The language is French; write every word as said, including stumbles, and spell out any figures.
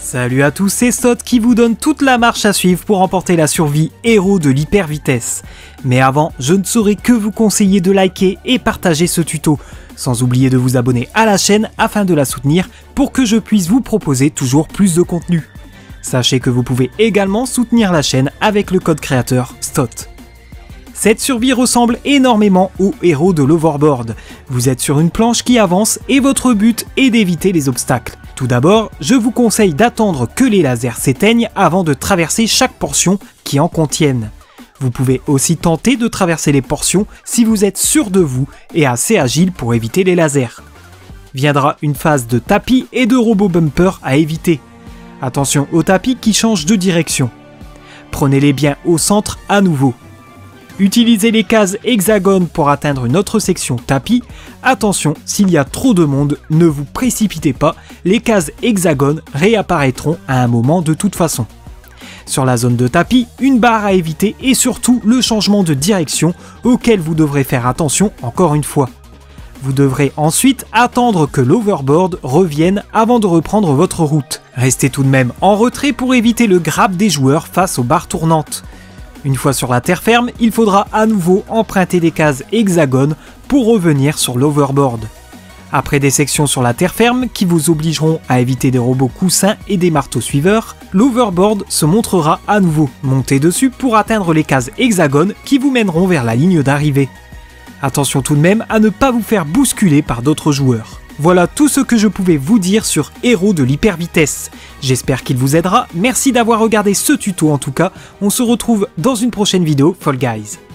Salut à tous, c'est Sot qui vous donne toute la marche à suivre pour remporter la survie héros de l'hyper vitesse. Mais avant, je ne saurais que vous conseiller de liker et partager ce tuto, sans oublier de vous abonner à la chaîne afin de la soutenir pour que je puisse vous proposer toujours plus de contenu. Sachez que vous pouvez également soutenir la chaîne avec le code créateur Stot. Cette survie ressemble énormément au héros de l'Overboard. Vous êtes sur une planche qui avance et votre but est d'éviter les obstacles. Tout d'abord, je vous conseille d'attendre que les lasers s'éteignent avant de traverser chaque portion qui en contiennent. Vous pouvez aussi tenter de traverser les portions si vous êtes sûr de vous et assez agile pour éviter les lasers. Viendra une phase de tapis et de robot bumper à éviter. Attention aux tapis qui changent de direction. Prenez-les bien au centre à nouveau. Utilisez les cases hexagones pour atteindre une autre section tapis. Attention, s'il y a trop de monde, ne vous précipitez pas, les cases hexagones réapparaîtront à un moment de toute façon. Sur la zone de tapis, une barre à éviter et surtout le changement de direction auquel vous devrez faire attention encore une fois. Vous devrez ensuite attendre que l'overboard revienne avant de reprendre votre route. Restez tout de même en retrait pour éviter le grab des joueurs face aux barres tournantes. Une fois sur la terre ferme, il faudra à nouveau emprunter des cases hexagones pour revenir sur l'overboard. Après des sections sur la terre ferme qui vous obligeront à éviter des robots coussins et des marteaux suiveurs, l'overboard se montrera à nouveau. Montez dessus pour atteindre les cases hexagones qui vous mèneront vers la ligne d'arrivée. Attention tout de même à ne pas vous faire bousculer par d'autres joueurs. Voilà tout ce que je pouvais vous dire sur Héros de l'hyper vitesse. J'espère qu'il vous aidera, merci d'avoir regardé ce tuto en tout cas, on se retrouve dans une prochaine vidéo Fall Guys.